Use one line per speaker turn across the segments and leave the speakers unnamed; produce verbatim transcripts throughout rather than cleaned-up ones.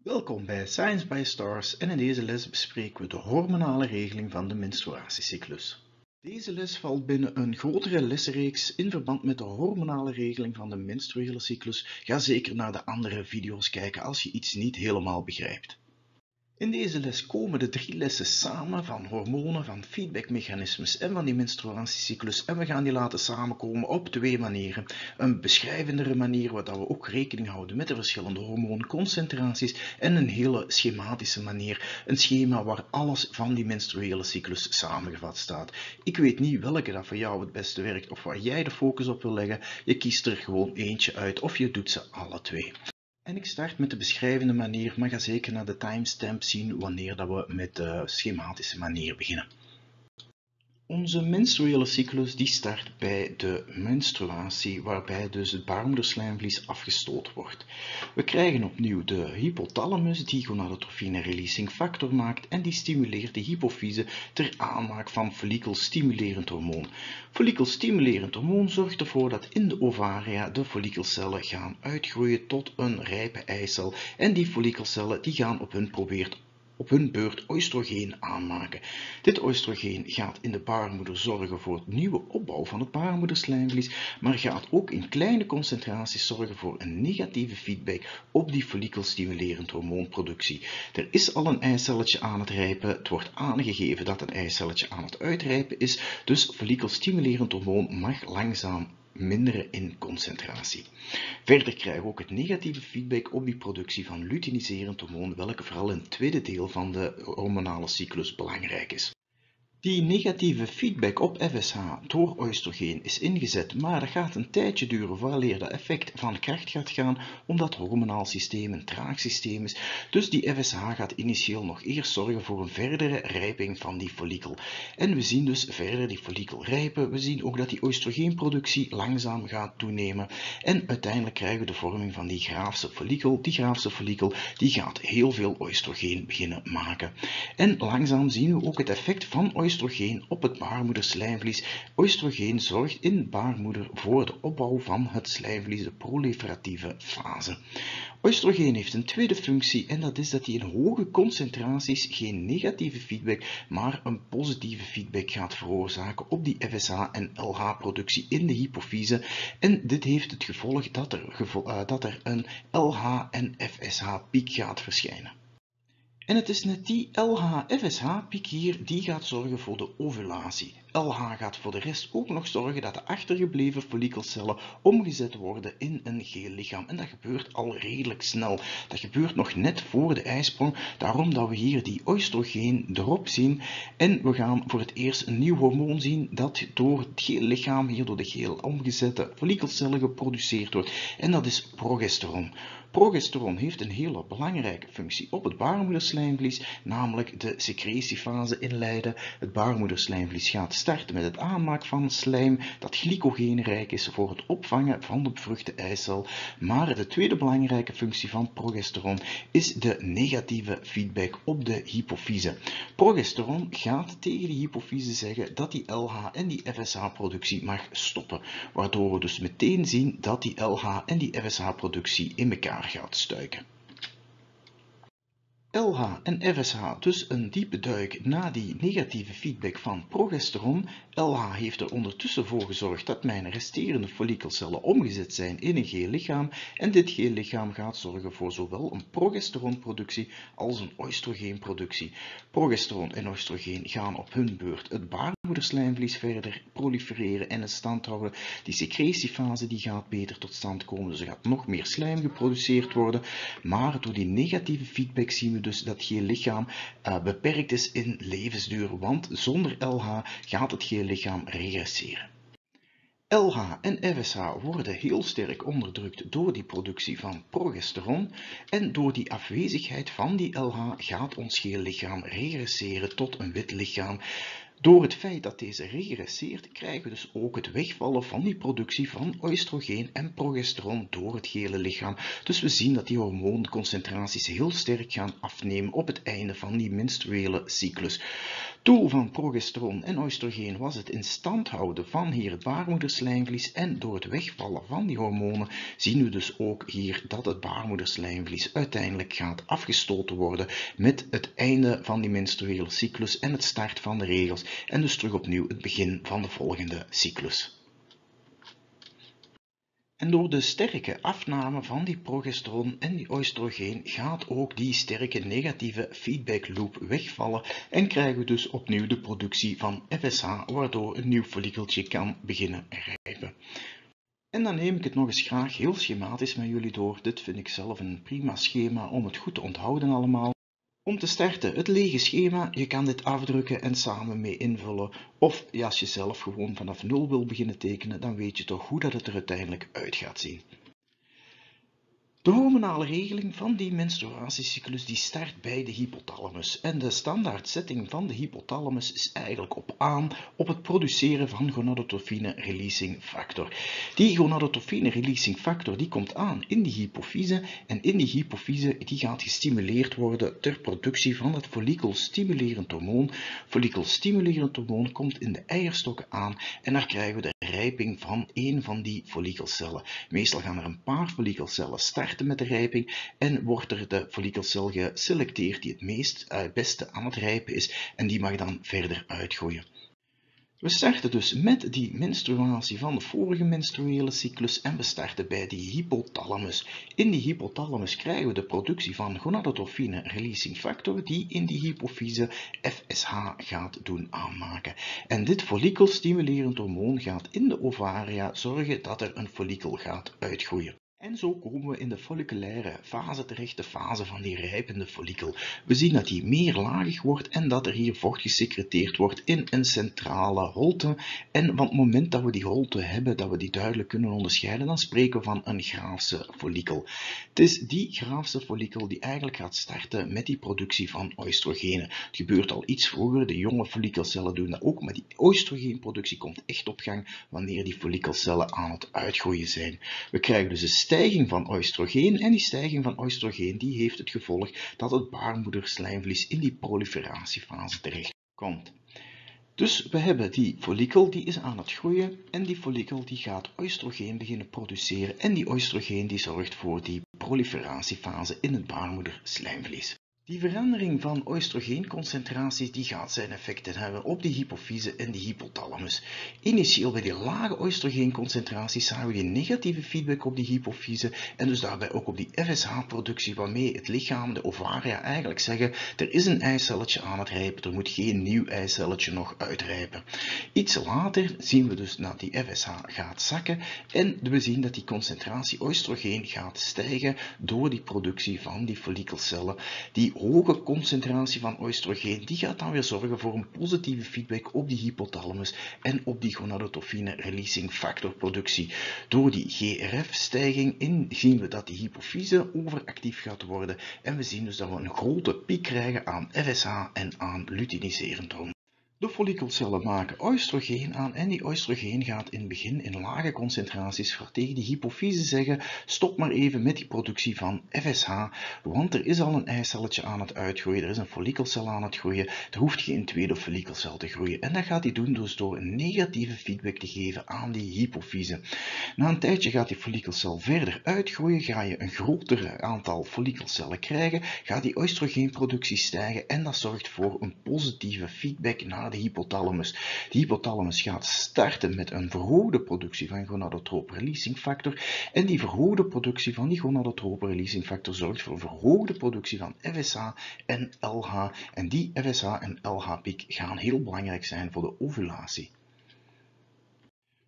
Welkom bij Science by Stars en in deze les bespreken we de hormonale regeling van de menstruatiecyclus. Deze les valt binnen een grotere lesreeks in verband met de hormonale regeling van de menstruele cyclus. Ga zeker naar de andere video's kijken als je iets niet helemaal begrijpt. In deze les komen de drie lessen samen van hormonen, van feedbackmechanismes en van die menstruatiecyclus en we gaan die laten samenkomen op twee manieren. Een beschrijvendere manier waar we ook rekening houden met de verschillende hormoonconcentraties en een hele schematische manier, een schema waar alles van die menstruele cyclus samengevat staat. Ik weet niet welke dat voor jou het beste werkt of waar jij de focus op wil leggen. Je kiest er gewoon eentje uit of je doet ze alle twee. En ik start met de beschrijvende manier, maar ga zeker naar de timestamp zien wanneer dat we met de schematische manier beginnen. Onze menstruele cyclus die start bij de menstruatie, waarbij dus het baarmoederslijmvlies afgestoten wordt. We krijgen opnieuw de hypothalamus die gonadotrophine releasing factor maakt en die stimuleert de hypofyse ter aanmaak van follikelstimulerend hormoon. Follikelstimulerend hormoon zorgt ervoor dat in de ovaria de follikelcellen gaan uitgroeien tot een rijpe eicel en die follikelcellen die gaan op hun probeert op hun beurt oestrogeen aanmaken. Dit oestrogeen gaat in de baarmoeder zorgen voor het nieuwe opbouw van het baarmoederslijmvlies, maar gaat ook in kleine concentraties zorgen voor een negatieve feedback op die follikelstimulerend hormoonproductie. Er is al een eicelletje aan het rijpen, het wordt aangegeven dat een eicelletje aan het uitrijpen is, dus follikelstimulerend hormoon mag langzaam minderen in concentratie. Verder krijgen we ook het negatieve feedback op die productie van luteiniserend hormoon, welke vooral in het tweede deel van de hormonale cyclus belangrijk is. Die negatieve feedback op F S H door oestrogeen is ingezet, maar dat gaat een tijdje duren vooraleer dat effect van kracht gaat gaan, omdat het hormonaal systeem een traag systeem is. Dus die F S H gaat initieel nog eerst zorgen voor een verdere rijping van die follikel. En we zien dus verder die follikel rijpen. We zien ook dat die oestrogeenproductie langzaam gaat toenemen. En uiteindelijk krijgen we de vorming van die graafse follikel. Die graafse follikel die gaat heel veel oestrogeen beginnen maken. En langzaam zien we ook het effect van oestrogeen oestrogeen op het baarmoederslijmvlies. Oestrogeen zorgt in de baarmoeder voor de opbouw van het slijmvlies, de proliferatieve fase. Oestrogeen heeft een tweede functie en dat is dat hij in hoge concentraties geen negatieve feedback, maar een positieve feedback gaat veroorzaken op die F S H en L H-productie in de hypofyse. En dit heeft het gevolg dat er, gevo uh, dat er een L H en F S H-piek gaat verschijnen. En het is net die L H F S H-piek hier die gaat zorgen voor de ovulatie. L H gaat voor de rest ook nog zorgen dat de achtergebleven follikelcellen omgezet worden in een geel lichaam. En dat gebeurt al redelijk snel. Dat gebeurt nog net voor de eisprong. Daarom dat we hier die oestrogeen erop zien. En we gaan voor het eerst een nieuw hormoon zien dat door het geel lichaam, hier door de geel omgezette follikelcellen geproduceerd wordt. En dat is progesteron. Progesteron heeft een hele belangrijke functie op het baarmoederslijmvlies, namelijk de secretiefase inleiden. Het baarmoederslijmvlies gaat starten met het aanmaken van slijm dat glycogeenrijk is voor het opvangen van de bevruchte eicel. Maar de tweede belangrijke functie van progesteron is de negatieve feedback op de hypofyse. Progesteron gaat tegen de hypofyse zeggen dat die L H en die F S H-productie mag stoppen, waardoor we dus meteen zien dat die L H en die F S H-productie in elkaar gaat stuiken. L H en F S H, dus een diepe duik na die negatieve feedback van progesteron. L H heeft er ondertussen voor gezorgd dat mijn resterende follikelcellen omgezet zijn in een geel lichaam en dit geel lichaam gaat zorgen voor zowel een progesteronproductie als een oestrogeenproductie. Progesteron en oestrogeen gaan op hun beurt het baarmoederslijmvlies verder prolifereren en in stand houden. Die secretiefase die gaat beter tot stand komen, dus er gaat nog meer slijm geproduceerd worden, maar door die negatieve feedback zien we dus dat geel lichaam uh, beperkt is in levensduur, want zonder L H gaat het geel lichaam regresseren. L H en F S H worden heel sterk onderdrukt door die productie van progesteron en door die afwezigheid van die L H gaat ons geel lichaam regresseren tot een wit lichaam. Door het feit dat deze regresseert, krijgen we dus ook het wegvallen van die productie van oestrogeen en progesteron door het hele lichaam. Dus we zien dat die hormoonconcentraties heel sterk gaan afnemen op het einde van die menstruele cyclus. Doel van progesteron en oestrogeen was het in stand houden van hier het baarmoederslijmvlies, en door het wegvallen van die hormonen zien we dus ook hier dat het baarmoederslijmvlies uiteindelijk gaat afgestoten worden met het einde van die menstruele cyclus en het start van de regels en dus terug opnieuw het begin van de volgende cyclus. En door de sterke afname van die progesteron en die oestrogeen gaat ook die sterke negatieve feedback loop wegvallen en krijgen we dus opnieuw de productie van F S H, waardoor een nieuw follikeltje kan beginnen rijpen. En dan neem ik het nog eens graag heel schematisch met jullie door. Dit vind ik zelf een prima schema om het goed te onthouden allemaal. Om te starten het lege schema, je kan dit afdrukken en samen mee invullen. Of ja, als je zelf gewoon vanaf nul wil beginnen tekenen, dan weet je toch hoe dat het er uiteindelijk uit gaat zien. De hormonale regeling van die menstruatiecyclus die start bij de hypothalamus. En de standaard setting van de hypothalamus is eigenlijk op aan op het produceren van gonadotropine releasing factor. Die gonadotropine releasing factor die komt aan in die hypofyse. En in die hypofyse die gaat gestimuleerd worden ter productie van het follikelstimulerend hormoon. Follikelstimulerend hormoon komt in de eierstokken aan en daar krijgen we de rijping van één van die follikelcellen. Meestal gaan er een paar follikelcellen starten met de rijping en wordt er de follikelcel geselecteerd die het meest uh, beste aan het rijpen is en die mag dan verder uitgroeien. We starten dus met die menstruatie van de vorige menstruele cyclus en we starten bij die hypothalamus. In die hypothalamus krijgen we de productie van gonadotropine releasing factor die in die hypofyse F S H gaat doen aanmaken. En dit follikelstimulerend hormoon gaat in de ovaria zorgen dat er een follikel gaat uitgroeien. En zo komen we in de folliculaire fase terecht, de fase van die rijpende follikel. We zien dat die meer lagig wordt en dat er hier vocht gesecreteerd wordt in een centrale holte. En van het moment dat we die holte hebben, dat we die duidelijk kunnen onderscheiden, dan spreken we van een graafse follikel. Het is die graafse follikel die eigenlijk gaat starten met die productie van oestrogenen. Het gebeurt al iets vroeger, de jonge follikelcellen doen dat ook, maar die oestrogeenproductie komt echt op gang wanneer die follikelcellen aan het uitgroeien zijn. We krijgen dus een stijging van oestrogeen en die stijging van oestrogeen die heeft het gevolg dat het baarmoederslijmvlies in die proliferatiefase terecht komt. Dus we hebben die follikel die is aan het groeien en die follikel die gaat oestrogeen beginnen produceren en die oestrogeen die zorgt voor die proliferatiefase in het baarmoederslijmvlies. Die verandering van oestrogeenconcentraties die gaat zijn effecten hebben op die hypofyse en die hypothalamus. Initieel bij die lage oestrogeenconcentraties zagen we die negatieve feedback op die hypofyse en dus daarbij ook op die F S H-productie waarmee het lichaam, de ovaria eigenlijk zeggen er is een eicelletje aan het rijpen, er moet geen nieuw eicelletje nog uitrijpen. Iets later zien we dus dat die F S H gaat zakken en we zien dat die concentratie oestrogeen gaat stijgen door die productie van die follikelcellen. Die hoge concentratie van oestrogeen die gaat dan weer zorgen voor een positieve feedback op die hypothalamus en op die gonadotropine releasing factor productie. Door die G R F-stijging in zien we dat die hypofyse overactief gaat worden en we zien dus dat we een grote piek krijgen aan F S H en aan luteiniserend hormoon. De follikelcellen maken oestrogeen aan en die oestrogeen gaat in het begin in lage concentraties tegen die hypofyse zeggen stop maar even met die productie van F S H, want er is al een eicelletje aan het uitgroeien, er is een follikelcel aan het groeien, er hoeft geen tweede follikelcel te groeien en dat gaat hij doen dus door een negatieve feedback te geven aan die hypofyse. Na een tijdje gaat die follikelcel verder uitgroeien, ga je een groter aantal follikelcellen krijgen, gaat die oestrogeenproductie stijgen en dat zorgt voor een positieve feedback naar de hypothalamus. De hypothalamus gaat starten met een verhoogde productie van gonadotrope releasing factor en die verhoogde productie van die gonadotrope releasing factor zorgt voor een verhoogde productie van F S H en L H en die F S H en L H piek gaan heel belangrijk zijn voor de ovulatie.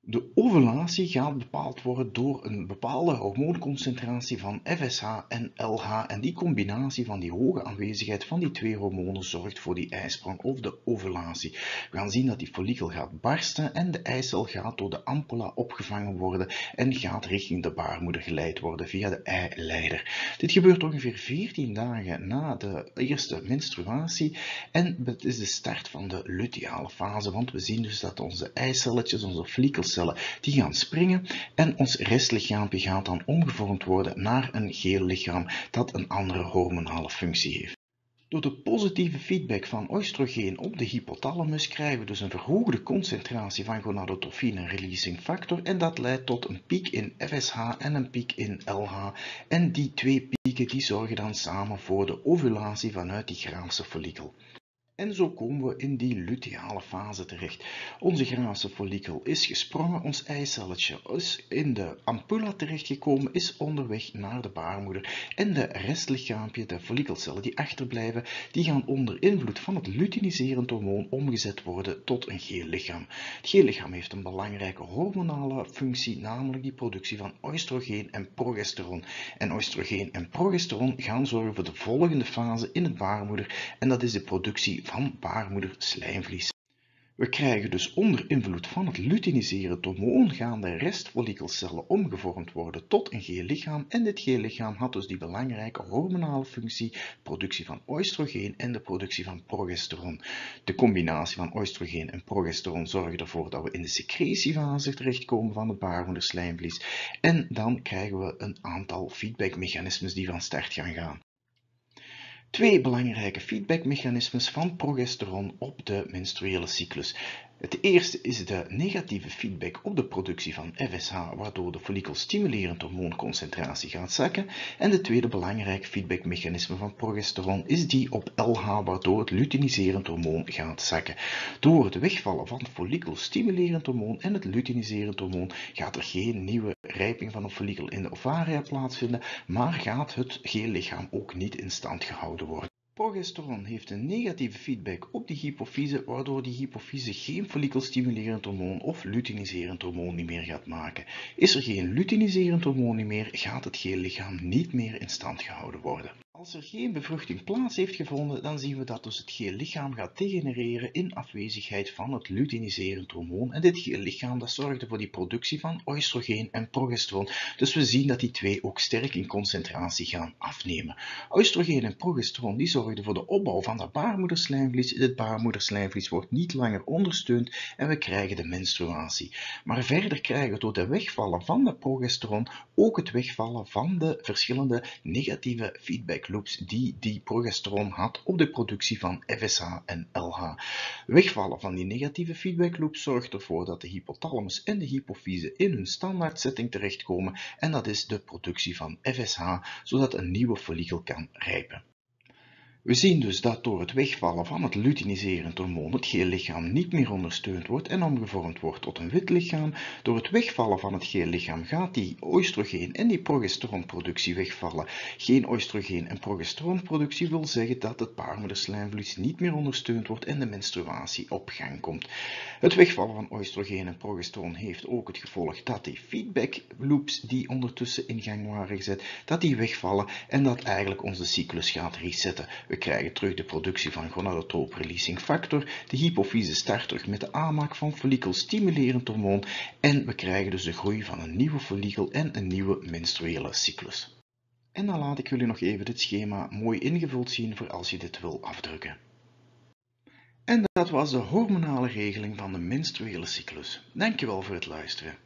De ovulatie gaat bepaald worden door een bepaalde hormoonconcentratie van F S H en L H en die combinatie van die hoge aanwezigheid van die twee hormonen zorgt voor die eisprong of de ovulatie. We gaan zien dat die follikel gaat barsten en de eicel gaat door de ampulla opgevangen worden en gaat richting de baarmoeder geleid worden via de eileider. Dit gebeurt ongeveer veertien dagen na de eerste menstruatie en het is de start van de luteale fase, want we zien dus dat onze eicelletjes, onze follikels, die gaan springen en ons restlichaampje gaat dan omgevormd worden naar een geel lichaam dat een andere hormonale functie heeft. Door de positieve feedback van oestrogeen op de hypothalamus krijgen we dus een verhoogde concentratie van gonadotropine releasing factor en dat leidt tot een piek in F S H en een piek in L H en die twee pieken die zorgen dan samen voor de ovulatie vanuit die graafse follikel. En zo komen we in die luteale fase terecht. Onze graafse follikel is gesprongen, ons eicelletje is in de ampulla terechtgekomen, is onderweg naar de baarmoeder en de restlichaampje, de follikelcellen die achterblijven, die gaan onder invloed van het luteiniserend hormoon omgezet worden tot een geel lichaam. Het geel lichaam heeft een belangrijke hormonale functie, namelijk die productie van oestrogeen en progesteron. En oestrogeen en progesteron gaan zorgen voor de volgende fase in het baarmoeder en dat is de productie van baarmoederslijmvlies. We krijgen dus onder invloed van het luteiniserend hormoon gaan de restfollikelcellen omgevormd worden tot een geel lichaam en dit geel lichaam had dus die belangrijke hormonale functie, productie van oestrogeen en de productie van progesteron. De combinatie van oestrogeen en progesteron zorgt ervoor dat we in de secretiefase terechtkomen van het baarmoederslijmvlies en dan krijgen we een aantal feedbackmechanismes die van start gaan gaan. Twee belangrijke feedbackmechanismes van progesteron op de menstruele cyclus. Het eerste is de negatieve feedback op de productie van F S H, waardoor de follikelstimulerend hormoonconcentratie gaat zakken. En de tweede belangrijke feedbackmechanisme van progesteron is die op L H, waardoor het luteiniserend hormoon gaat zakken. Door het wegvallen van het follikelstimulerend hormoon en het luteiniserend hormoon gaat er geen nieuwe rijping van een follikel in de ovaria plaatsvinden, maar gaat het geel lichaam ook niet in stand gehouden worden. Progesteron heeft een negatieve feedback op die hypofyse, waardoor die hypofyse geen follikelstimulerend hormoon of luteiniserend hormoon meer gaat maken. Is er geen luteiniserend hormoon meer, gaat het geel lichaam niet meer in stand gehouden worden. Als er geen bevruchting plaats heeft gevonden, dan zien we dat dus het geel lichaam gaat degenereren in afwezigheid van het luteiniserend hormoon. En dit geel lichaam dat zorgde voor die productie van oestrogeen en progesteron. Dus we zien dat die twee ook sterk in concentratie gaan afnemen. Oestrogeen en progesteron die zorgden voor de opbouw van de baarmoederslijmvlies. Dit baarmoederslijmvlies wordt niet langer ondersteund en we krijgen de menstruatie. Maar verder krijgen we door het wegvallen van de progesteron ook het wegvallen van de verschillende negatieve feedback loops die die progesteron had op de productie van F S H en L H. Wegvallen van die negatieve feedback loop zorgt ervoor dat de hypothalamus en de hypofyse in hun standaardsetting terechtkomen en dat is de productie van F S H, zodat een nieuwe follikel kan rijpen. We zien dus dat door het wegvallen van het luteiniserend hormoon het geel lichaam niet meer ondersteund wordt en omgevormd wordt tot een wit lichaam. Door het wegvallen van het geel lichaam gaat die oestrogeen en die progesteronproductie wegvallen. Geen oestrogeen en progesteronproductie wil zeggen dat het baarmoederslijmvlies niet meer ondersteund wordt en de menstruatie op gang komt. Het wegvallen van oestrogeen en progesteron heeft ook het gevolg dat die feedback loops die ondertussen in gang waren gezet, dat die wegvallen en dat eigenlijk onze cyclus gaat resetten. We krijgen terug de productie van gonadotrope releasing factor, de hypofyse start terug met de aanmaak van follikelstimulerend hormoon en we krijgen dus de groei van een nieuwe follikel en een nieuwe menstruele cyclus. En dan laat ik jullie nog even dit schema mooi ingevuld zien voor als je dit wil afdrukken. En dat was de hormonale regeling van de menstruele cyclus. Dankjewel voor het luisteren.